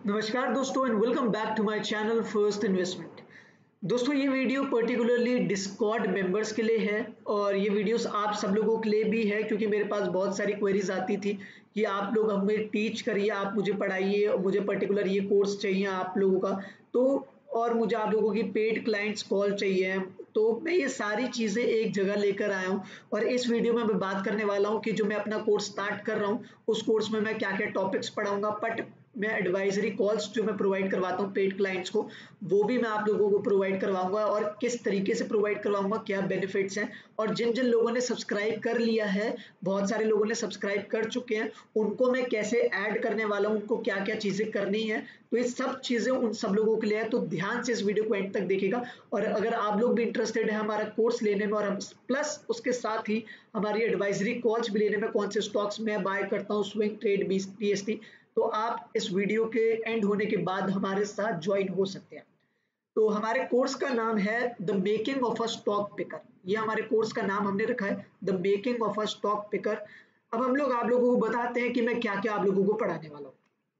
नमस्कार दोस्तों and welcome back to my channel first investment. दोस्तों ये वीडियो पर्टिकुलरली डिस्कॉर्ड मेंबर्स के लिए है और ये वीडियोस आप सब लोगों के लिए भी है क्योंकि मेरे पास बहुत सारी क्वेरीज आती थी कि आप लोग हमें टीच करिए, आप मुझे पढ़ाइए, मुझे पर्टिकुलर ये कोर्स चाहिए आप लोगों का। तो और मुझे आप लोगों की पेड क्लाइंट्स कॉल चाहिए। तो मैं ये सारी चीज़ें एक जगह लेकर आया हूँ और इस वीडियो में मैं बात करने वाला हूँ कि जो मैं अपना कोर्स स्टार्ट कर रहा हूँ उस कोर्स में मैं क्या क्या टॉपिक्स पढ़ाऊंगा। बट मैं एडवाइजरी कॉल्स जो मैं प्रोवाइड करवाता हूँ पेड क्लाइंट्स को, वो भी मैं आप लोगों को प्रोवाइड करवाऊंगा और किस तरीके से प्रोवाइड करवाऊंगा, क्या बेनिफिट्स हैं। और जिन जिन लोगों ने सब्सक्राइब कर लिया है, बहुत सारे लोगों ने सब्सक्राइब कर चुके हैं, उनको मैं कैसे ऐड करने वाला हूँ, उनको क्या क्या चीज़ें करनी है। तो ये सब चीज़ें उन सब लोगों के लिए है, तो ध्यान से इस वीडियो को एंड तक देखिएगा। और अगर आप लोग भी इंटरेस्टेड है हमारा कोर्स लेने में और हम प्लस उसके साथ ही हमारी एडवाइजरी कॉल्स भी लेने में, कौन से स्टॉक्स में बाय करता हूँ, स्विंग ट्रेड, बीएसटी, तो आप इस वीडियो के एंड होने के बाद हमारे साथ ज्वाइन हो सकते हैं। तो हमारे कोर्स का नाम है the making of a stock picker. ये हमारे कोर्स का नाम हमने रखा है the making of a stock picker. अब हम लोग आप लोगों को बताते हैं कि मैं क्या क्या आप लोगों को पढ़ाने वाला हूँ।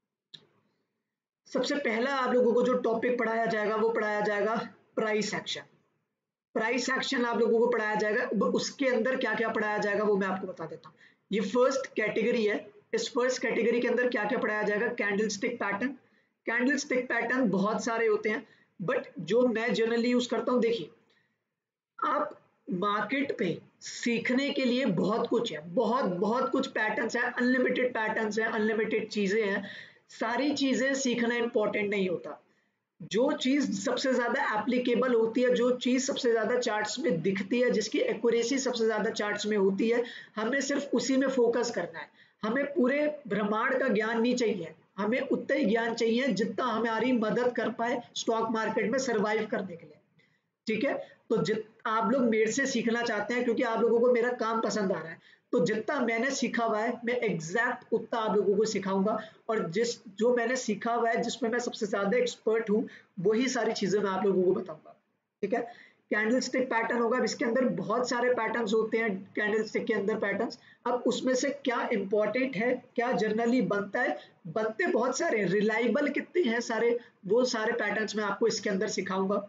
सबसे पहला आप लोगों को जो टॉपिक पढ़ाया जाएगा वो पढ़ाया जाएगा प्राइस एक्शन। प्राइस एक्शन आप लोगों को पढ़ाया जाएगा। उसके अंदर क्या क्या पढ़ाया जाएगा वो मैं आपको बता देता हूँ। ये फर्स्ट कैटेगरी है। इस फर्स्ट कैटेगरी के अंदर क्या क्या पढ़ाया जाएगा? Candle stick pattern. Candle stick pattern बहुत सारे होते हैं बट जो मैं जनरली यूज करता हूँ, देखिए आप मार्केट पे सीखने के लिए बहुत कुछ है, बहुत बहुत कुछ पैटर्न्स है, अनलिमिटेड पैटर्न्स है, अनलिमिटेड चीजें हैं। सारी चीजें सीखना इंपॉर्टेंट नहीं होता। जो चीज सबसे ज्यादा एप्लीकेबल होती है, जो चीज सबसे ज्यादा चार्ट्स में दिखती है, जिसकी एक्यूरेसी सबसे ज्यादा चार्ट्स में होती है, हमें सिर्फ उसी में फोकस करना है। हमें पूरे ब्रह्मांड का ज्ञान नहीं चाहिए, हमें उतना ही ज्ञान चाहिए जितना हमारी मदद कर पाए स्टॉक मार्केट में सरवाइव करने के लिए। ठीक है, तो जित आप लोग मेरे से सीखना चाहते हैं क्योंकि आप लोगों को मेरा काम पसंद आ रहा है, तो जितना मैंने सीखा हुआ है मैं एग्जैक्ट उतना आप लोगों को सिखाऊंगा। और जिस जो मैंने सीखा हुआ है, जिसमें मैं सबसे ज्यादा एक्सपर्ट हूँ, वही सारी चीजें मैं आप लोगों को बताऊंगा। ठीक है, कैंडल स्टिक पैटर्न होगा। इसके अंदर बहुत सारे पैटर्न्स होते हैं, कैंडल स्टिक के अंदर पैटर्न्स। अब उसमें से क्या इंपॉर्टेंट है, क्या जनरली बनता है, बनते बहुत सारे, रिलायबल कितने हैं सारे, वो सारे पैटर्न्स मैं आपको इसके अंदर सिखाऊंगा।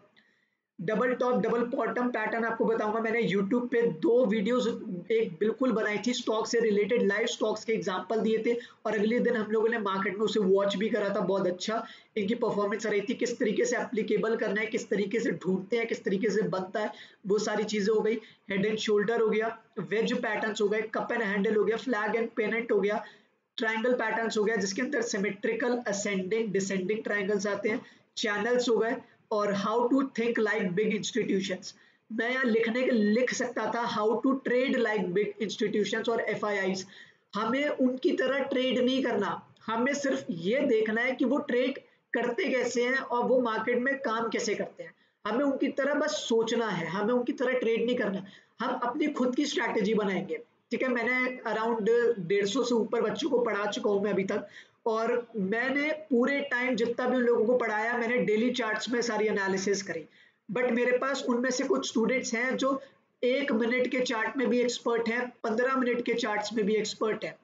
Double top double bottom pattern आपको बताऊंगा। मैंने यूट्यूब पे 2 वीडियोस एक बिल्कुल बनाई थी, स्टॉक से रिलेटेड, लाइव स्टॉक्स के एग्जांपल दिए थे और अगले दिन हम लोगों ने मार्केट में उसे वॉच भी करा था। बहुत अच्छा इनकी परफॉर्मेंस रही थी, किस तरीके से एप्लीकेबल करना है, किस तरीके से ढूंढते हैं, किस तरीके से बनता है, वो सारी चीजें हो गई। हेड एंड शोल्डर हो गया, वेज पैटर्न्स हो गए, कप एंड हैंडल हो गया, फ्लैग एंड पेनेंट हो गया, ट्रायंगल पैटर्न्स हो गया जिसके अंदर सिमेट्रिकल असेंडिंग डिसेंडिंग ट्रायंगल्स आते हैं, चैनल्स हो गए, और how to think like big institutions. मैं यहाँ लिखने के लिख सकता था how to trade like big institutions और एफआईआईज। हमें उनकी तरह ट्रेड नहीं करना, हमें सिर्फ ये देखना है कि वो ट्रेड करते कैसे हैं और वो मार्केट में काम कैसे करते हैं। हमें उनकी तरह बस सोचना है, हमें उनकी तरह ट्रेड नहीं करना। हम अपनी खुद की स्ट्रैटेजी बनाएंगे। ठीक है, मैंने अराउंड 150 से ऊपर बच्चों को पढ़ा चुका हूं मैं अभी तक, और मैंने पूरे टाइम जितना भी उन लोगों को पढ़ाया, मैंने डेली चार्ट्स में सारी एनालिसिस करी। बट मेरे पास उनमें से कुछ स्टूडेंट्स हैं जो 1 मिनट के चार्ट में भी एक्सपर्ट हैं, 15 मिनट के चार्ट्स में भी एक्सपर्ट है।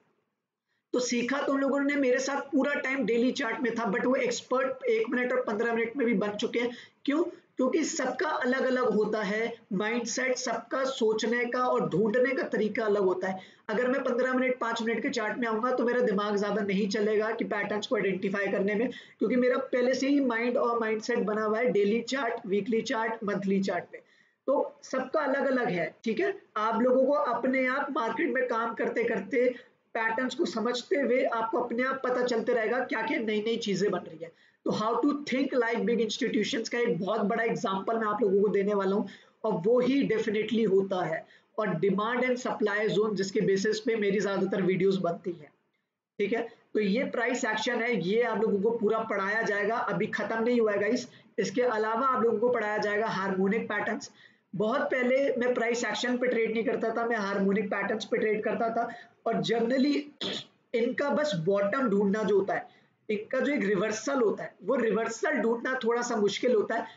तो सीखा तो उन लोगों ने मेरे साथ पूरा टाइम डेली चार्ट में था, बट वो एक्सपर्ट 1 मिनट और 15 मिनट में भी बन चुके हैं। क्यों? क्योंकि सबका अलग अलग होता है माइंडसेट, सबका सोचने का और ढूंढने का तरीका अलग होता है। अगर मैं 15 मिनट 5 मिनट के चार्ट में आऊंगा तो मेरा दिमाग ज्यादा नहीं चलेगा कि पैटर्न्स को आइडेंटिफाई करने में, क्योंकि मेरा पहले से ही माइंड और माइंडसेट बना हुआ है daily chart, weekly chart, monthly chart पे। तो सबका अलग अलग है। ठीक है, आप लोगों को अपने आप मार्केट में काम करते करते, पैटर्न्स को समझते हुए आपको अपने आप पता चलते रहेगा क्या क्या नई नई चीजें बन रही है। तो how to think like big institutions का एक बहुत बड़ा एग्जांपल मैं आप लोगों को देने वाला हूं, और वो ही डेफिनेटली होता है। और डिमांड एंड सप्लाई जोन, जिसके बेसिस पे मेरी ज्यादातर वीडियोस बनती है। ठीक है, तो ये प्राइस एक्शन है, ये आप लोगों को पूरा पढ़ाया जाएगा, अभी खत्म नहीं हुआ है गाइस। इसके अलावा आप लोगों को पढ़ाया जाएगा हार्मोनिक पैटर्न्स। बहुत पहले मैं प्राइस एक्शन पे ट्रेड नहीं करता था, मैं हार्मोनिक पैटर्न्स पे ट्रेड करता था। और जनरली इनका बस बॉटम ढूंढना जो होता है, इनका जो एक रिवर्सल होता है, वो रिवर्सल ढूंढना थोड़ा सा मुश्किल होता है।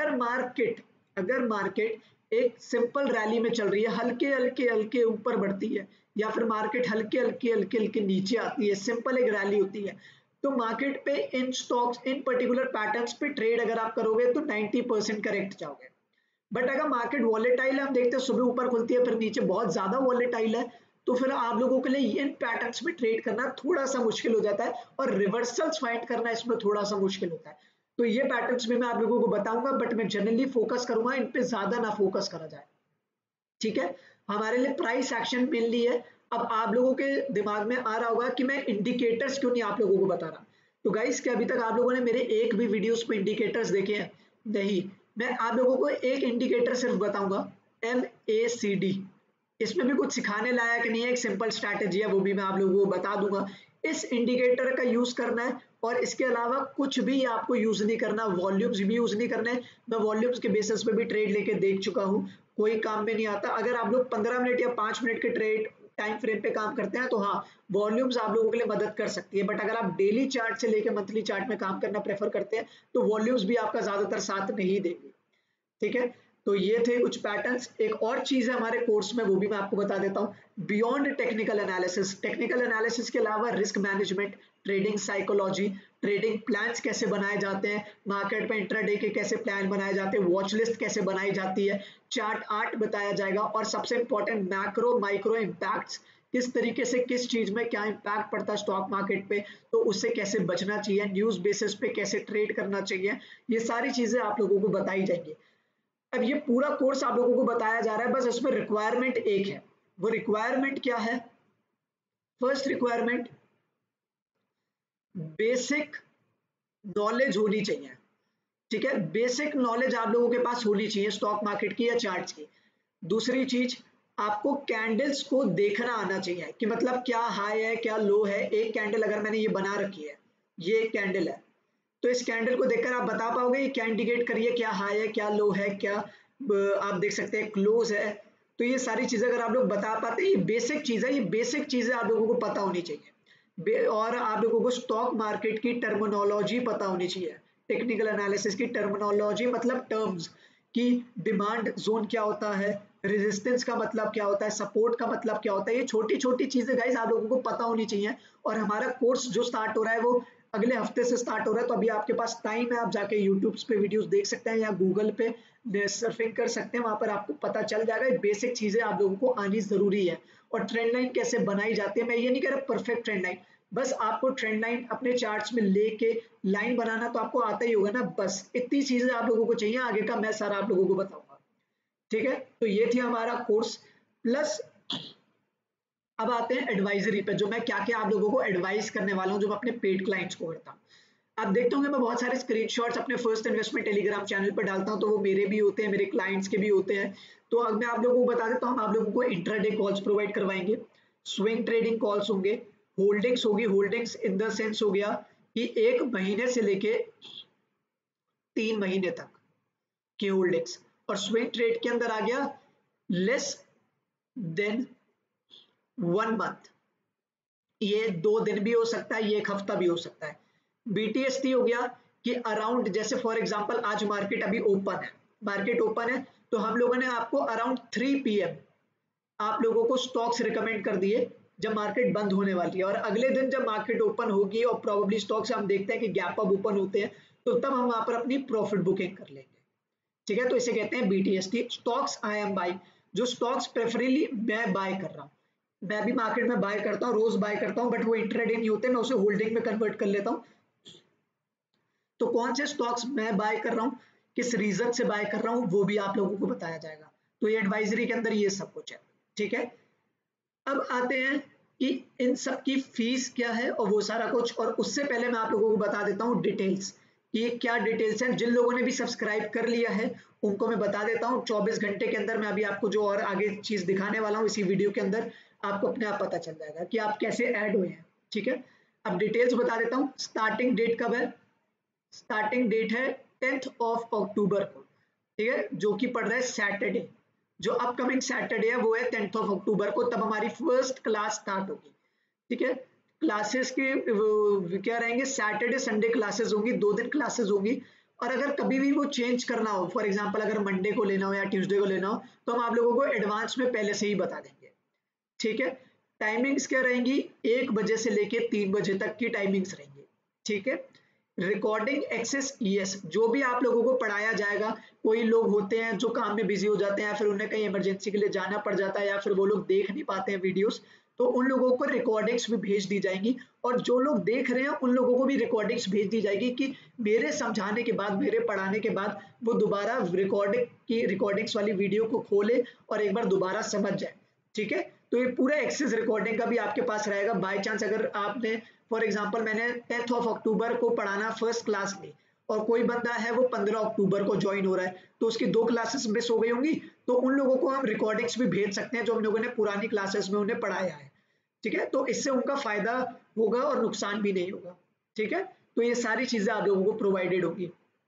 अगर मार्केट एक सिंपल रैली में चल रही है, हल्के हल्के हल्के ऊपर बढ़ती है, या फिर मार्केट हल्के हल्के हल्के हल्के नीचे आती है, सिंपल एक रैली होती है, तो मार्केट पे इन स्टॉक्स इन पर्टिकुलर पैटर्न्स पे ट्रेड अगर आप करोगे तो 90% करेक्ट जाओगे। बट अगर मार्केट वॉलेटाइल है, हम देखते हैं सुबह ऊपर खुलती है फिर नीचे बहुत ज्यादा वॉलेटाइल है, तो फिर आप लोगों के लिए इन पैटर्न्स में ट्रेड करना थोड़ा सा मुश्किल हो जाता है और रिवर्सल्स फाइंड करना इसमें थोड़ा सा मुश्किल होता है। तो ये पैटर्न्स भी मैं आप लोगों को बताऊंगा, बट मैं जनरली फोकस करूंगा इन पे, ज्यादा ना फोकस करा जाए, ठीक है। हमारे लिए प्राइस एक्शन मेनली है। अब आप लोगों के दिमाग में आ रहा होगा कि मैं इंडिकेटर्स क्यों नहीं आप लोगों को बता रहा। तो गाइस, क्या अभी तक आप लोगों ने मेरे एक भी वीडियोस पे इंडिकेटर्स देखे हैं? नहीं, मैं आप लोगों को एक इंडिकेटर सिर्फ बताऊंगा, MACD। इसमें भी कुछ सिखाने लायक नहीं है, एक सिंपल स्ट्रैटेजी है, वो भी मैं आप लोगों को बता दूंगा। इस इंडिकेटर का यूज करना है और इसके अलावा कुछ भी आपको यूज नहीं करना, वॉल्यूम्स भी यूज नहीं करने। मैं वॉल्यूम्स के बेसिस पे भी ट्रेड लेके देख चुका हूँ, कोई काम में नहीं आता। अगर आप लोग 15 मिनट या 5 मिनट के ट्रेड टाइम फ्रेम पे काम करते हैं तो हाँ, वॉल्यूम्स आप लोगों के लिए मदद कर सकती है। बट अगर आप डेली चार्ट से लेकर मंथली चार्ट में काम करना प्रेफर करते हैं तो वॉल्यूम्स भी आपका ज्यादातर साथ नहीं देंगे, ठीक है। तो ये थे कुछ पैटर्न्स। एक और चीज है हमारे कोर्स में, वो भी मैं आपको बता देता हूँ, beyond technical analysis. Technical analysis के अलावा risk management, trading psychology, trading plans कैसे बनाए जाते हैं, मार्केट में इंट्राडे के कैसे प्लान बनाए जाते हैं, वॉच लिस्ट कैसे बनाई जाती है, चार्ट आर्ट बताया जाएगा, और सबसे इंपॉर्टेंट मैक्रो माइक्रो इम्पैक्ट्स, किस तरीके से किस चीज में क्या इम्पैक्ट पड़ता है स्टॉक मार्केट पे, तो उससे कैसे बचना चाहिए, न्यूज बेसिस पे कैसे ट्रेड करना चाहिए, ये सारी चीजें आप लोगों को बताई जाएंगी। अब ये पूरा कोर्स आप लोगों को बताया जा रहा है, बस इसमें रिक्वायरमेंट एक है। वो रिक्वायरमेंट क्या है? फर्स्ट रिक्वायरमेंट, बेसिक नॉलेज होनी चाहिए, ठीक है। बेसिक नॉलेज आप लोगों के पास होनी चाहिए स्टॉक मार्केट की या चार्ट्स की। दूसरी चीज, आपको कैंडल्स को देखना आना चाहिए कि मतलब क्या हाई है क्या लो है। एक कैंडल अगर मैंने ये बना रखी है, ये एक कैंडल है, तो इस कैंडल को देखकर आप बता पाओगे ये क्या इंडिकेट करिए, क्या हाई है क्या लो है, क्या आप देख सकते हैं क्लोज है। तो ये सारी चीजें अगर आप लोग बता पाते हैं, ये बेसिक चीज है, ये बेसिक चीजें आप लोगों को पता होनी चाहिए। और आप लोगों को स्टॉक मार्केट की टर्मिनोलॉजी पता होनी चाहिए, टेक्निकल एनालिसिस की टर्मिनोलॉजी, मतलब टर्म्स की, डिमांड जोन क्या होता है, रेजिस्टेंस का मतलब क्या होता है, सपोर्ट का मतलब क्या होता है। ये छोटी छोटी चीजें गाइस आप लोगों को पता होनी चाहिए। और हमारा कोर्स जो स्टार्ट हो रहा है वो अगले हफ्ते से स्टार्ट हो रहा है, तो अभी आपके पास टाइम है, आप जाके यूट्यूब पे वीडियोस देख सकते हैं या गूगल पे सर्फिंग कर सकते हैं, वहां पर आपको पता चल जाएगा। बेसिक चीजें आप लोगों को आनी जरूरी है। और ट्रेंड लाइन कैसे बनाई जाती है, मैं ये नहीं कह रहा परफेक्ट ट्रेंड लाइन, बस आपको ट्रेंड लाइन अपने चार्ट्स में लेके लाइन बनाना तो आपको आता ही होगा ना, बस इतनी चीजें आप लोगों को चाहिए, आगे का मैं सारा आप लोगों को बताऊंगा, ठीक है। तो ये थी हमारा कोर्स। प्लस अब आते हैं एडवाइजरी पे, जो मैं क्या क्या आप लोगों को एडवाइस करने वाला हूँ, जो मैं अपने पेड क्लाइंट्स को करता हूँ। आप देखते होंगे मैं बहुत सारे स्क्रीनशॉट्स अपने फर्स्ट इन्वेस्टमेंट टेलीग्राम चैनल पर डालता हूँ, तो वो मेरे भी होते हैं, मेरे क्लाइंट्स के भी होते हैं। तो अब मैं आप लोगों को बता देता हूँ, हम आप लोगों को इंट्राडे कॉल्स प्रोवाइड करवाएंगे, स्विंग ट्रेडिंग कॉल्स होंगे, होल्डिंग्स होगी। होल्डिंग्स इन द सेंस हो गया कि 1 महीने से लेके 3 महीने तक की होल्डिंग्स, और स्विंग ट्रेड के अंदर आ गया लेस देन 1 मंथ, ये 2 दिन भी हो सकता है, ये 1 हफ्ता भी हो सकता है। बीटीएसटी हो गया कि अराउंड, जैसे फॉर एग्जांपल आज मार्केट अभी ओपन है, मार्केट ओपन है, तो हम लोगों ने आपको अराउंड 3 PM आप लोगों को स्टॉक्स रिकमेंड कर दिए जब मार्केट बंद होने वाली है, और अगले दिन जब मार्केट ओपन होगी और प्रोबेबली स्टॉक्स हम देखते हैं कि गैप अप ओपन होते हैं, तो तब हम वहां पर अपनी प्रॉफिट बुकिंग कर लेंगे, ठीक है। तो इसे कहते हैं BTST, stocks I am buying. जो स्टॉक्स प्रेफरेबली मैं बाय कर रहा हूँ, मैं भी मार्केट में बाय करता हूँ, रोज बाय करता हूँ, बट वो इंट्राडे नहीं होते, मैं उसे होल्डिंग में कन्वर्ट कर लेता हूँ। तो कौन से स्टॉक्स मैं बाय कर रहा हूँ, किस रीजन से बाय कर रहा हूँ, वो भी आप लोगों को बताया जाएगा। तो ये एडवाइजरी के अंदर ये सब कुछ है, ठीक है। अब आते हैं कि इन सब की फीस क्या है और वो सारा कुछ, और उससे पहले मैं आप लोगों को बता देता हूँ डिटेल्स कि ये क्या डिटेल्स हैं। जिन लोगों ने भी सब्सक्राइब कर लिया है उनको मैं बता देता हूँ, 24 घंटे के अंदर मैं अभी आपको जो और आगे चीज दिखाने वाला हूँ इसी वीडियो के अंदर, आपको अपने आप पता चल जाएगा कि आप कैसे ऐड हुए हैं, ठीक है। अब डिटेल्स बता देता हूँ। स्टार्टिंग डेट कब है? स्टार्टिंग डेट है 10th ऑफ अक्टूबर को, ठीक है, जो कि पड़ रहा है सैटरडे। जो अपकमिंग सैटरडे है वो है 10th ऑफ अक्टूबर को, तब हमारी फर्स्ट क्लास स्टार्ट होगी, ठीक है। क्लासेस के क्या रहेंगे, सैटरडे संडे क्लासेस होंगी, 2 दिन क्लासेस होंगी। और अगर कभी भी वो चेंज करना हो, फॉर एग्जांपल अगर मंडे को लेना हो या ट्यूसडे को लेना हो, तो हम आप लोगों को एडवांस में पहले से ही बता देंगे, ठीक है। टाइमिंग्स क्या रहेंगी, 1 बजे से लेके 3 बजे तक की टाइमिंग्स रहेंगी, ठीक है। रिकॉर्डिंग एक्सेस यस, जो भी आप लोगों को पढ़ाया जाएगा, कोई लोग होते हैं जो काम में बिजी हो जाते हैं, फिर उन्हें कहीं इमरजेंसी के लिए जाना पड़ जाता है, या फिर वो लोग देख नहीं पाते हैं वीडियोस, तो उन लोगों को रिकॉर्डिंग्स भी भेज दी जाएंगी, और जो लोग देख रहे हैं उन लोगों को भी रिकॉर्डिंग्स भेज दी जाएगी कि मेरे समझाने के बाद, मेरे पढ़ाने के बाद वो दोबारा रिकॉर्डिंग्स वाली वीडियो को खोले और एक बार दोबारा समझ जाए। ठीक है, तो ये पूरा एक्सेस रिकॉर्डिंग का भी आपके पास रहेगा। बाय चांस अगर आपने, फॉर एग्जांपल मैंने 10th ऑफ अक्टूबर को पढ़ाना फर्स्ट क्लास में, और कोई बंदा है वो 15 अक्टूबर को ज्वाइन हो रहा है, तो उसकी 2 क्लासेस मिस हो गई होंगी, तो उन लोगों को हम रिकॉर्डिंग्स भी भेज सकते हैं जो हम लोगों ने पुरानी क्लासेस में उन्हें पढ़ाया है। ठीक है, तो इससे उनका फायदा होगा और नुकसान भी नहीं होगा। ठीक है, तो ये सारी चीजें आप लोगों को प्रोवाइडेड होगी।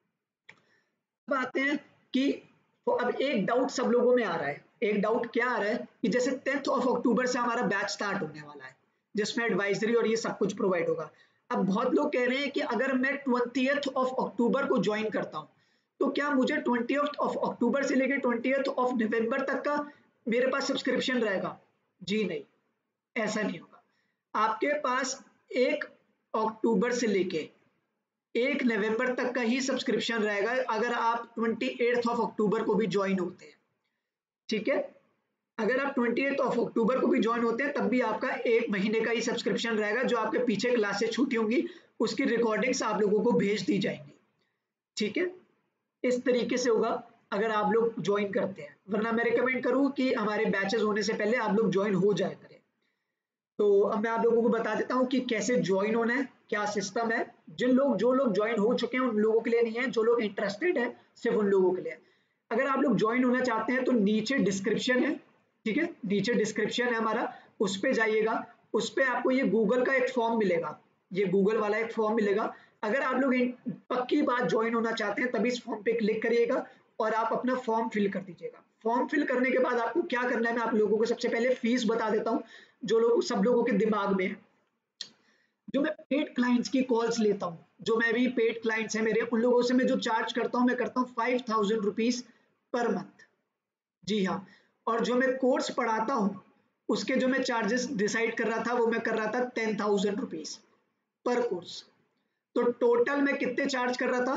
अब आते हैं कि तो अब एक डाउट सब लोगों में आ रहा है, एक डाउट क्या आ रहा है कि जैसे 10th ऑफ अक्टूबर से हमारा बैच स्टार्ट होने वाला है, जिसमें एडवाइजरी और ये सब कुछ प्रोवाइड होगा। अब बहुत लोग कह रहे हैं कि अगर मैं 20th ऑफ अक्टूबर को ज्वाइन करता हूं, तो क्या मुझे 20th ऑफ अक्टूबर से लेकर 20th ऑफ नवंबर तक का मेरे पास सब्सक्रिप्शन रहेगा? जी नहीं, ऐसा नहीं होगा। आपके पास 1 अक्टूबर से लेके 1 नवंबर तक का ही सब्सक्रिप्शन रहेगा अगर आप 28 ऑफ अक्टूबर को भी ज्वाइन होते हैं। ठीक है, अगर आप 28 ऑफ अक्टूबर को भी ज्वाइन होते हैं तब भी आपका 1 महीने का ही सब्सक्रिप्शन रहेगा। जो आपके पीछे क्लासेस छूटी होंगी उसकी रिकॉर्डिंग्स आप लोगों को भेज दी जाएंगी। ठीक है, इस तरीके से होगा अगर आप लोग ज्वाइन करते हैं, वरना मैं रिकमेंड करूँ कि हमारे बैचेस होने से पहले आप लोग ज्वाइन हो जाया करें। तो अब मैं आप लोगों को बता देता हूँ कि कैसे ज्वाइन होना है, क्या सिस्टम है। जो लोग ज्वाइन हो चुके हैं उन लोगों के लिए नहीं है, जो लोग इंटरेस्टेड है सिर्फ उन लोगों के लिए। अगर आप लोग ज्वाइन होना चाहते हैं तो नीचे डिस्क्रिप्शन है, ठीक है, नीचे डिस्क्रिप्शन है हमारा, उस पे जाइएगा। उस पे आपको ये गूगल का एक फॉर्म मिलेगा, ये गूगल वाला एक फॉर्म मिलेगा। अगर आप लोग पक्की बात ज्वाइन होना चाहते हैं तभी इस फॉर्म पे क्लिक करिएगा और आप अपना फॉर्म फिल कर दीजिएगा। फॉर्म फिल करने के बाद आपको क्या करना है, मैं आप लोगों को सबसे पहले फीस बता देता हूँ, जो लोग सब लोगों के दिमाग में है। जो मैं पेड क्लाइंट्स की कॉल्स लेता हूँ, जो मैं भी पेड क्लाइंट्स हैं मेरे, उन लोगों से मैं जो चार्ज करता हूँ, मैं करता हूँ 5000 रुपीज पर मंथ। जी हाँ, और जो मैं कोर्स पढ़ाता हूँ उसके जो मैं चार्जेस डिसाइड कर रहा था वो मैं कर रहा था 10,000 रुपीज पर कोर्स। तो टोटल मैं कितने चार्ज कर रहा था?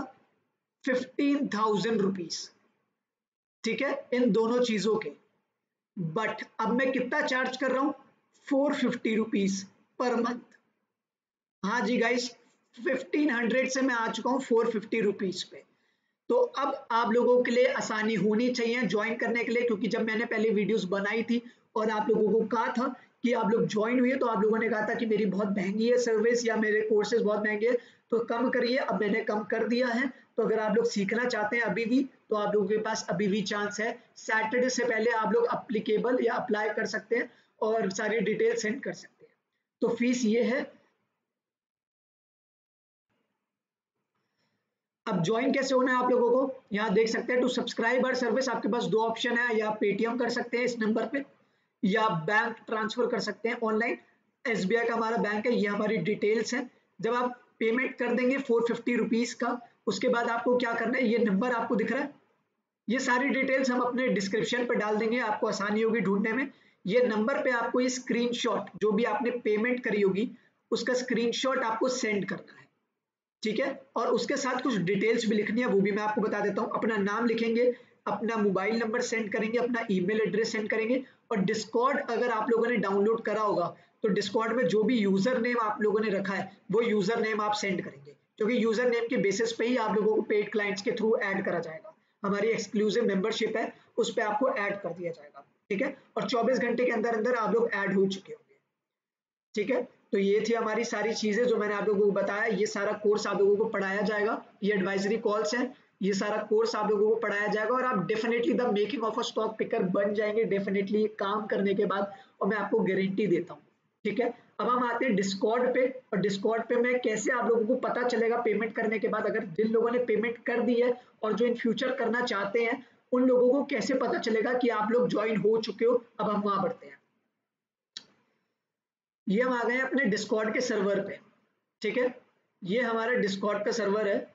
15,000 रुपीज। ठीक है, इन दोनों चीजों के। बट अब मैं कितना चार्ज कर रहा हूं? 450 रुपीज पर मंथ। हाँ जी गाइस, 1500 से मैं आ चुका हूँ 450 रुपीज पे। तो अब आप लोगों के लिए आसानी होनी चाहिए ज्वाइन करने के लिए, क्योंकि जब मैंने पहले वीडियोस बनाई थी और आप लोगों को कहा था कि आप लोग ज्वाइन हुए, तो आप लोगों ने कहा था कि मेरी बहुत महंगी है सर्विस या मेरे कोर्सेज बहुत महंगे हैं, तो कम करिए। अब मैंने कम कर दिया है, तो अगर आप लोग सीखना चाहते हैं अभी भी, तो आप लोगों के पास अभी भी चांस है। सैटरडे से पहले आप लोग अप्लीकेबल या अप्लाई कर सकते हैं और सारी डिटेल सेंड कर सकते हैं। तो फीस ये है। अब ज्वाइन कैसे होना है आप लोगों को, यहाँ देख सकते हैं टू सब्सक्राइब आवर सर्विस। आपके पास 2 ऑप्शन है, या पेटीएम कर सकते हैं इस नंबर पे, या बैंक ट्रांसफर कर सकते हैं ऑनलाइन। एसबीआई का हमारा बैंक है, ये हमारी डिटेल्स है। जब आप पेमेंट कर देंगे 450 रुपीज का, उसके बाद आपको क्या करना है, ये नंबर आपको दिख रहा है, ये सारी डिटेल्स हम अपने डिस्क्रिप्शन पे डाल देंगे, आपको आसानी होगी ढूंढने में। ये नंबर पे आपको ये स्क्रीनशॉट, जो भी आपने पेमेंट करी होगी उसका स्क्रीनशॉट आपको सेंड करना है। ठीक है, और उसके साथ कुछ डिटेल्स भी लिखनी है, वो भी मैं आपको बता देता हूँ। अपना नाम लिखेंगे, अपना मोबाइल नंबर सेंड करेंगे, अपना ईमेल एड्रेस सेंड करेंगे, और डिस्कॉर्ड अगर आप लोगों ने डाउनलोड करा होगा तो डिस्कॉर्ड में जो भी यूजर नेम आप लोगों ने रखा है वो यूजर नेम आप सेंड करेंगे, क्योंकि यूजर नेम के बेसिस पे ही आप लोगों को पेड क्लाइंट्स के थ्रू ऐड करा जाएगा। हमारी एक्सक्लूसिव मेंबरशिप है, उस पर आपको ऐड कर दिया जाएगा। ठीक है, और 24 घंटे के अंदर अंदर आप लोग ऐड हो चुके होंगे। ठीक है, तो ये थी हमारी सारी चीजें जो मैंने आप लोगों को बताया। ये सारा कोर्स आप लोगों को पढ़ाया जाएगा, ये एडवाइजरी कॉल्स है, ये सारा कोर्स आप लोगों को पढ़ाया जाएगा, और आप definitely the making of a stock picker बन जाएंगे डेफिनेटली काम करने के बाद, और मैं आपको गारंटी देता हूँ। ठीक है, अब हम आते हैं डिस्कॉर्ड पे, और डिस्कॉर्ड पे मैं कैसे आप लोगों को पता चलेगा पेमेंट करने के बाद, अगर जिन लोगों ने पेमेंट कर दी है और जो इन फ्यूचर करना चाहते हैं उन लोगों को कैसे पता चलेगा कि आप लोग ज्वाइन हो चुके हो। अब हम वहां बढ़ते हैं। ये हम आ गए अपने डिस्कॉर्ड के सर्वर पे। ठीक है, ये हमारा डिस्कॉर्ड का सर्वर है।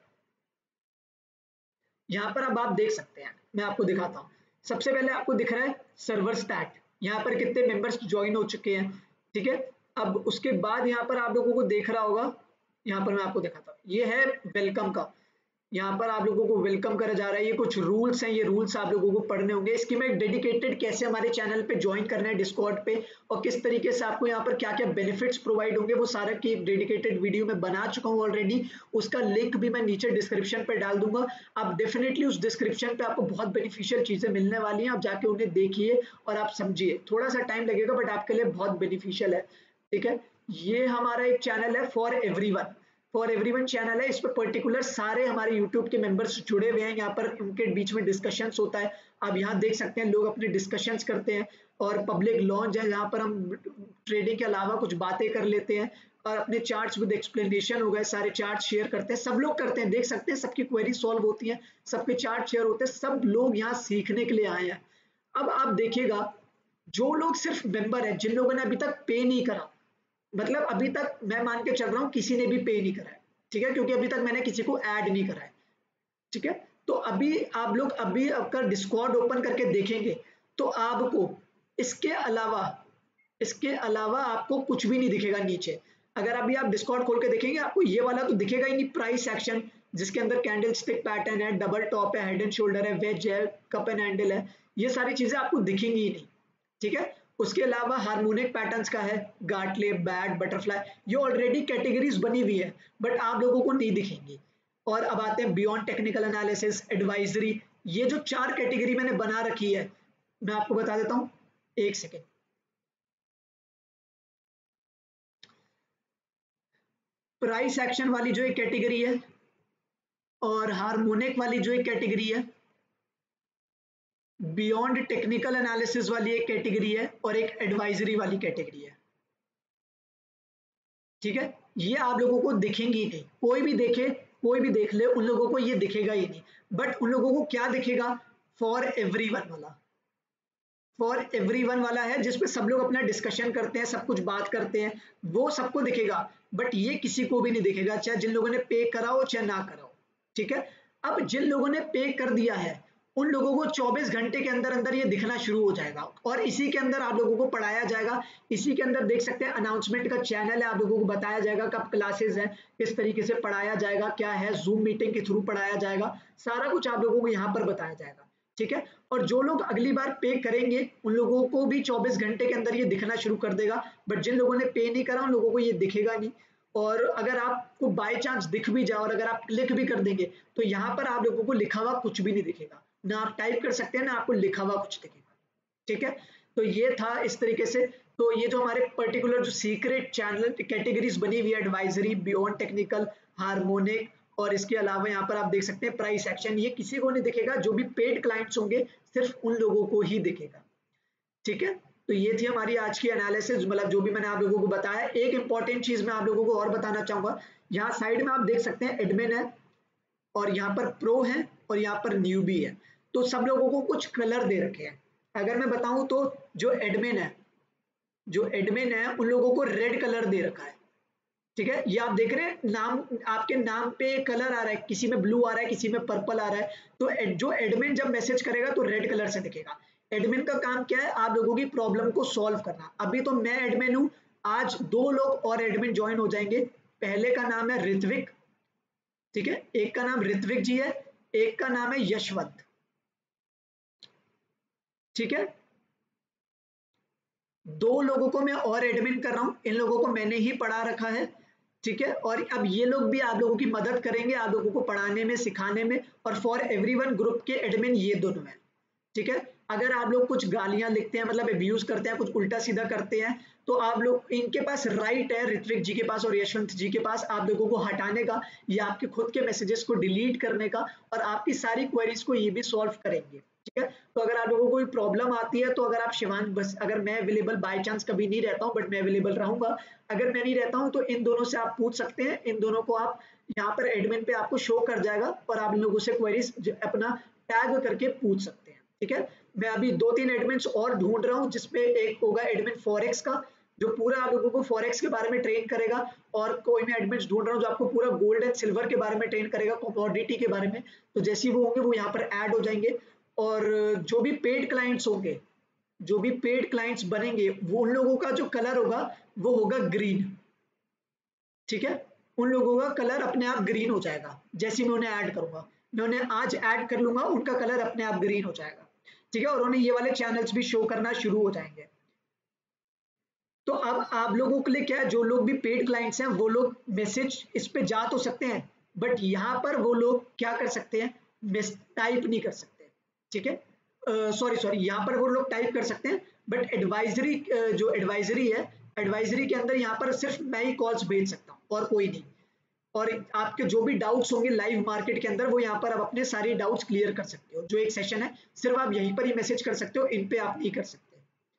यहाँ पर अब आप देख सकते हैं, मैं आपको दिखाता हूँ। सबसे पहले आपको दिख रहा है सर्वर स्टैट, यहाँ पर कितने मेंबर्स ज्वाइन हो चुके हैं। ठीक है, अब उसके बाद यहाँ पर आप लोगों को देख रहा होगा यहाँ पर मैं आपको दिखाता हूँ, ये है वेलकम का। यहाँ पर आप लोगों को वेलकम करा जा रहा है, ये कुछ रूल्स हैं, ये रूल्स आप लोगों को पढ़ने होंगे। इसकी मैं डेडिकेटेड कैसे हमारे चैनल पे ज्वाइन करना है डिस्कॉर्ड पे, और किस तरीके से आपको यहाँ पर क्या क्या बेनिफिट्स प्रोवाइड होंगे, वो सारा की एक डेडिकेटेड वीडियो में बना चुका हूँ ऑलरेडी। उसका लिंक भी मैं नीचे डिस्क्रिप्शन पे डाल दूंगा। आप डेफिनेटली उस डिस्क्रिप्शन पे आपको बहुत बेनिफिशियल चीजें मिलने वाली हैं, आप जाके उन्हें देखिए और आप समझिए। थोड़ा सा टाइम लगेगा बट आपके लिए बहुत बेनिफिशियल है, ठीक है। ये हमारा एक चैनल है फॉर एवरीवन चैनल है। इस पर पर्टिकुलर सारे हमारे यूट्यूब के मेंबर्स जुड़े हुए हैं, यहाँ पर उनके बीच में डिस्कशंस होता है। आप यहाँ देख सकते हैं लोग अपने डिस्कशंस करते हैं, और पब्लिक लॉन्च है जहाँ पर हम ट्रेडिंग के अलावा कुछ बातें कर लेते हैं, और अपने चार्ट्स विद एक्सप्लेनेशन हो गए, सारे चार्ट शेयर करते हैं, सब लोग करते हैं, देख सकते हैं सबकी क्वेरी सॉल्व होती है, सबके चार्ट शेयर होते हैं, सब लोग यहाँ सीखने के लिए आए हैं। अब आप देखिएगा, जो लोग सिर्फ मेंबर है, जिन लोगों ने अभी तक पे नहीं करा, मतलब अभी तक मैं मान के चल रहा हूँ किसी ने भी पे नहीं करा है, ठीक है, क्योंकि अभी तक मैंने किसी को ऐड नहीं करा है, ठीक है। तो अभी आप लोग अभी अगर डिस्कॉर्ड ओपन करके देखेंगे तो आपको इसके अलावा आपको कुछ भी नहीं दिखेगा नीचे। अगर अभी आप डिस्कॉर्ड खोल के देखेंगे आपको ये वाला तो दिखेगा ही नहीं, प्राइस सेक्शन, जिसके अंदर कैंडल स्टिक पैटर्न है, डबल टॉप है, हेड एंड शोल्डर है, वेज है, कप एंड हैंडल है, ये सारी चीजें आपको दिखेंगी ही नहीं, ठीक है। उसके अलावा हार्मोनिक पैटर्न्स का है, गार्टले, बैट, बटरफ्लाई, ये ऑलरेडी कैटेगरीज बनी हुई है बट आप लोगों को नहीं दिखेंगी। और अब आते हैं बियॉन्ड टेक्निकल एनालिसिस, एडवाइजरी, ये जो 4 कैटेगरी मैंने बना रखी है, मैं आपको बता देता हूं, एक सेकेंड। प्राइस एक्शन वाली जो एक कैटेगरी है, और हार्मोनिक वाली जो एक कैटेगरी है, बियॉन्ड टेक्निकल एनालिसिस वाली एक कैटेगरी है, और एक एडवाइजरी वाली कैटेगरी है, ठीक है। ये आप लोगों को दिखेंगी नहीं, कोई भी देखे, कोई भी देख ले, उन लोगों को ये दिखेगा ही नहीं। बट उन लोगों को क्या दिखेगा, फॉर एवरीवन वाला, फॉर एवरीवन वाला है, जिसपे सब लोग अपना डिस्कशन करते हैं, सब कुछ बात करते हैं, वो सबको दिखेगा। बट ये किसी को भी नहीं दिखेगा, चाहे जिन लोगों ने पे कराओ चाहे ना कराओ, ठीक है। अब जिन लोगों ने पे कर दिया है उन लोगों को 24 घंटे के अंदर अंदर ये दिखना शुरू हो जाएगा, और इसी के अंदर आप लोगों को पढ़ाया जाएगा। इसी के अंदर देख सकते हैं अनाउंसमेंट का चैनल है, आप लोगों को बताया जाएगा कब क्लासेस हैं, किस तरीके से पढ़ाया जाएगा, क्या है, जूम मीटिंग के थ्रू पढ़ाया जाएगा, सारा कुछ आप लोगों को यहाँ पर बताया जाएगा, ठीक है। और जो लोग अगली बार पे करेंगे उन लोगों को भी 24 घंटे के अंदर ये दिखना शुरू कर देगा, बट जिन लोगों ने पे नहीं करा उन लोगों को ये दिखेगा नहीं। और अगर आपको बाय चांस दिख भी जाए, और अगर आप क्लिक भी कर देंगे, तो यहाँ पर आप लोगों को लिखा हुआ कुछ भी नहीं दिखेगा, ना आप टाइप कर सकते हैं ना आपको लिखा हुआ कुछ दिखेगा, ठीक है। तो ये था इस तरीके से। तो ये जो हमारे पर्टिकुलर जो सीक्रेट चैनल कैटेगरीज बनी हुई है, एडवाइजरी, बियॉन्ड टेक्निकल, हार्मोनिक, और इसके अलावा यहाँ पर आप देख सकते हैं प्राइस एक्शन, ये किसी को नहीं दिखेगा, जो भी पेड क्लाइंट्स होंगे सिर्फ उन लोगों को ही दिखेगा, ठीक है। तो ये थी हमारी आज की एनालिसिस, मतलब जो भी मैंने आप लोगों को बताया। एक इंपॉर्टेंट चीज मैं आप लोगों को और बताना चाहूंगा, यहाँ साइड में आप देख सकते हैं एडमिन है, और यहाँ पर प्रो है, और यहाँ पर न्यूबी है। तो सब लोगों को कुछ कलर दे रखे हैं। अगर मैं बताऊं तो जो एडमिन है उन लोगों को रेड कलर दे रखा है, ठीक है। ये आप देख रहे हैं नाम, आपके नाम पे कलर आ रहा है, किसी में ब्लू आ रहा है, किसी में पर्पल आ रहा है। तो जो एडमिन जब मैसेज करेगा तो रेड कलर से दिखेगा। एडमिन का काम क्या है, आप लोगों की प्रॉब्लम को सॉल्व करना। अभी तो मैं एडमिन हूं, आज 2 लोग और एडमिन ज्वाइन हो जाएंगे। पहले का नाम है ऋत्विक, ठीक है, एक का नाम ऋत्विक जी है, एक का नाम है यशवंत, ठीक है। 2 लोगों को मैं और एडमिन कर रहा हूं, इन लोगों को मैंने ही पढ़ा रखा है, ठीक है। और अब ये लोग भी आप लोगों की मदद करेंगे, आप लोगों को पढ़ाने में, सिखाने में। और फॉर एवरीवन ग्रुप के एडमिन ये दोनों हैं, ठीक है। अगर आप लोग कुछ गालियां लिखते हैं, मतलब अब्यूज करते हैं, कुछ उल्टा सीधा करते हैं, तो आप लोग, इनके पास राइट है, ऋत्विक जी के पास और यशवंत जी के पास, आप लोगों को हटाने का या आपके खुद के मैसेजेस को डिलीट करने का, और आपकी सारी क्वेरीज को ये भी सॉल्व करेंगे, ठीक है। तो अगर आप लोगों को कोई प्रॉब्लम आती है तो अगर आप शिवांश, बस अगर मैं अवेलेबल बाय चांस कभी नहीं रहता हूं, बट मैं अवेलेबल रहूंगा, अगर मैं नहीं रहता हूं तो इन दोनों से आप पूछ सकते हैं। इन दोनों को आप यहाँ पर एडमिन पे आपको शो कर जाएगा, और आप लोगों से क्वेरीज अपना टैग करके पूछ सकते हैं, ठीक है। मैं अभी 2-3 एडमिन्स और ढूंढ रहा हूँ, जिसपे एक होगा एडमिन फॉरेक्स का, जो पूरा आप लोगों को फॉरेक्स के बारे में ट्रेन करेगा, और कोई मैं एडमिन्स ढूंढ रहा हूँ जो आपको पूरा गोल्ड एंड सिल्वर के बारे में ट्रेन करेगा, कमोडिटी के बारे में। तो जैसे ही वो होंगे वो यहाँ पर ऐड हो जाएंगे। और जो भी पेड क्लाइंट्स होंगे, जो भी पेड क्लाइंट्स बनेंगे, वो उन लोगों का जो कलर होगा वो होगा ग्रीन, ठीक है। उन लोगों का कलर अपने आप ग्रीन हो जाएगा। जैसे मैं उन्हें ऐड करूंगा, मैं उन्हें आज ऐड कर लूंगा, उनका कलर अपने आप ग्रीन हो जाएगा। ठीक है, और उन्हें ये वाले चैनल्स भी शो करना शुरू हो जाएंगे। तो अब आप लोगों के लिए क्या है, जो लोग भी पेड क्लाइंट्स हैं वो लोग मैसेज इस पे जा तो सकते हैं, बट यहाँ पर वो लोग क्या कर सकते हैं, टाइप नहीं कर सकते। ठीक है, सॉरी सॉरी, यहाँ पर वो लोग टाइप कर सकते हैं, बट एडवाइजरी जो एडवाइजरी है, एडवाइजरी के अंदर यहाँ पर सिर्फ मैं ही कॉल्स भेज सकता हूँ और कोई नहीं। और आपके जो भी डाउट्स होंगे लाइव मार्केट के अंदर, वो यहाँ पर आप अपने सारे डाउट्स क्लियर कर सकते हो। जो एक सेशन है सिर्फ आप यहीं पर ही मैसेज कर सकते हो, इन पे आप नहीं कर सकते।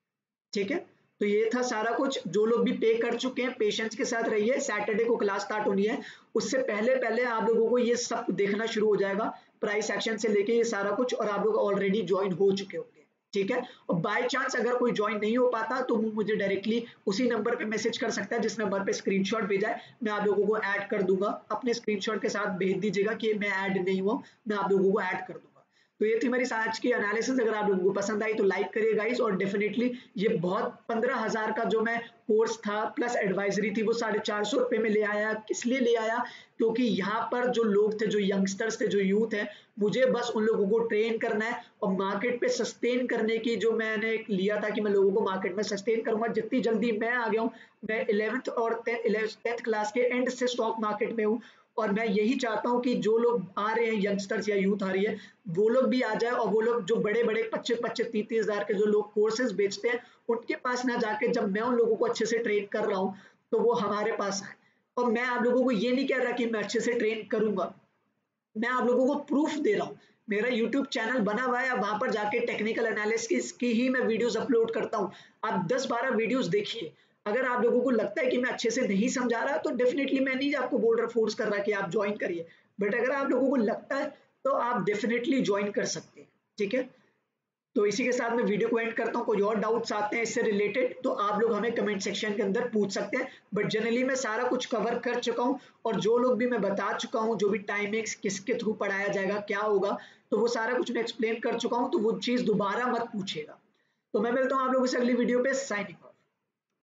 ठीक है, तो ये था सारा कुछ। जो लोग भी पे कर चुके हैं पेशेंस के साथ रहिए, सैटरडे को क्लास स्टार्ट होनी है, उससे पहले पहले आप लोगों को ये सब देखना शुरू हो जाएगा, प्राइस एक्शन से लेके ये सारा कुछ, और आप लोग ऑलरेडी ज्वाइन हो चुके होंगे। ठीक है, और बाय चांस अगर कोई ज्वाइन नहीं हो पाता तो मुझे डायरेक्टली उसी नंबर पे मैसेज कर सकता है जिस नंबर पे स्क्रीनशॉट भेजा है, मैं आप लोगों को ऐड कर दूंगा। अपने स्क्रीनशॉट के साथ भेज दीजिएगा कि मैं ऐड नहीं हुआ, मैं आप लोगों को ऐड कर दूंगा। तो ये थी मेरी आज की एनालिसिस। अगर आप लोगों को पसंद आई तो लाइक करिए गाइस, और डेफिनेटली ये बहुत 15,000 का जो मैं कोर्स था प्लस एडवाइजरी थी वो 450 रुपए में ले आया। किस लिए ले आया, क्योंकि यहाँ पर जो लोग थे, जो यंगस्टर्स थे, जो यूथ है, मुझे बस उन लोगों को ट्रेन करना है और मार्केट पे सस्टेन करने की जो मैंने लिया था कि मैं लोगों को मार्केट में सस्टेन करूंगा। जितनी जल्दी मैं आ गया हूँ, मैं 11th और 10th क्लास के एंड से स्टॉक मार्केट में हूँ, और मैं यही चाहता हूँ कि जो लोग आ रहे हैं, यंगस्टर्स या यूथ आ रही है, वो लोग भी आ जाए, और वो लोग जो बड़े बड़े 25-25 30 हजार के जो लोग कोर्सेज बेचते हैं, उनके पास ना जाके जब मैं उन लोगों को अच्छे से ट्रेन कर रहा हूँ तो वो हमारे पास आए। और मैं आप लोगों को ये नहीं कह रहा कि मैं अच्छे से ट्रेन करूंगा, मैं आप लोगों को प्रूफ दे रहा हूँ। मेरा यूट्यूब चैनल बना हुआ है, वहां पर जाके टेक्निकल एनालिसिस की ही मैं वीडियोस अपलोड करता हूँ। आप 10-12 वीडियोस देखिए। अगर आप लोगों को लगता है कि मैं अच्छे से नहीं समझा रहा तो डेफिनेटली मैं नहीं आपको बोल रहा, फोर्स कर रहा कि आप ज्वाइन करिए, बट अगर आप लोगों को लगता है तो आप डेफिनेटली ज्वाइन कर सकते हैं। ठीक है, तो इसी के साथ मैं वीडियो को एंड करता हूँ। कोई और डाउट्स आते हैं इससे रिलेटेड तो आप लोग हमें कमेंट सेक्शन के अंदर पूछ सकते हैं, बट जनरली मैं सारा कुछ कवर कर चुका हूँ, और जो लोग भी मैं बता चुका हूँ, जो भी टाइमिंग्स किसके थ्रू पढ़ाया जाएगा, क्या होगा, तो वो सारा कुछ मैं एक्सप्लेन कर चुका हूँ, तो वो चीज़ दोबारा मत पूछिएगा। तो मैं मिलता हूँ आप लोगों से अगली वीडियो पे। साइनिंग।